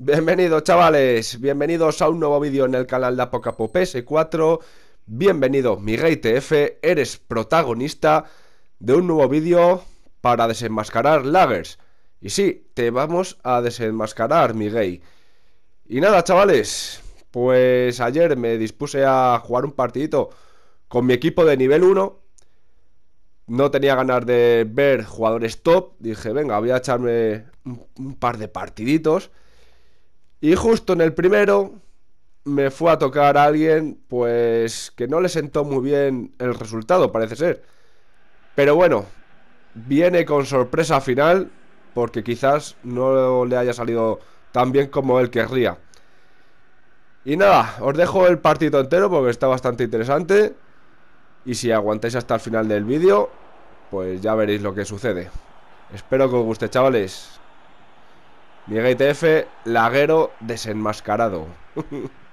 Bienvenidos chavales, bienvenidos a un nuevo vídeo en el canal de Apocapo PS4. Bienvenido Miguel TF, eres protagonista de un nuevo vídeo para desenmascarar lagers. Y sí, te vamos a desenmascarar, Miguel. Y nada chavales, pues ayer me dispuse a jugar un partidito con mi equipo de nivel 1. No tenía ganas de ver jugadores top, dije venga, voy a echarme un par de partiditos. Y justo en el primero me fue a tocar a alguien, pues que no le sentó muy bien el resultado, parece ser. Pero bueno, viene con sorpresa final, porque quizás no le haya salido tan bien como él querría. Y nada, os dejo el partido entero porque está bastante interesante. Y si aguantáis hasta el final del vídeo, pues ya veréis lo que sucede. Espero que os guste, chavales. Miguel TF, laguero desenmascarado.